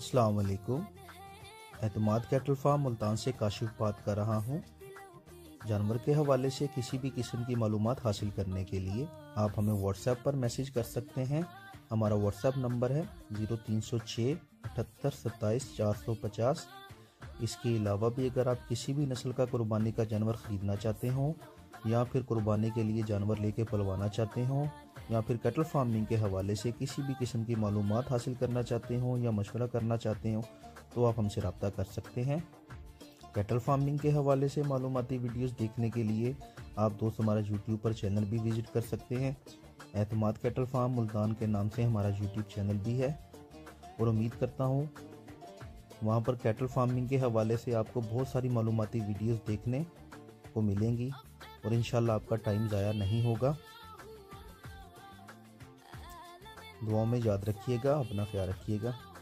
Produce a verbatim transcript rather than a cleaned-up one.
अस्सलाम वालेकुम। एतमाद कैटल फार्म मुल्तान से काशिफ बात कर रहा हूँ। जानवर के हवाले से किसी भी किस्म की मालूमात हासिल करने के लिए आप हमें व्हाट्सएप पर मैसेज कर सकते हैं। हमारा व्हाट्सएप नंबर है ज़ीरो तीन सौ छः अठहत्तर सत्ताईस चार सौ पचास। इसके अलावा भी अगर आप किसी भी नस्ल का कुर्बानी का जानवर ख़रीदना चाहते हों या फिर कुर्बानी के लिए जानवर लेके पलवाना चाहते हों या फिर कैटल फार्मिंग के हवाले से किसी भी किस्म की मालूमात हासिल करना चाहते हों या मशवरा करना चाहते हों तो आप हमसे रब्ता कर सकते हैं। कैटल फार्मिंग के हवाले से मालूमाती वीडियोस देखने के लिए आप दोस्त हमारा यूट्यूब पर चैनल भी विज़िट कर सकते हैं। एतमाद कैटल फार्म मुल्तान के नाम से हमारा यूट्यूब चैनल भी है और उम्मीद करता हूँ वहाँ पर कैटल फार्मिंग के हवाले से आपको बहुत सारी मालूमाती वीडियोस देखने को मिलेंगी और इंशाल्लाह आपका टाइम ज़ाया नहीं होगा। दुआ में याद रखिएगा, अपना ख्याल रखिएगा।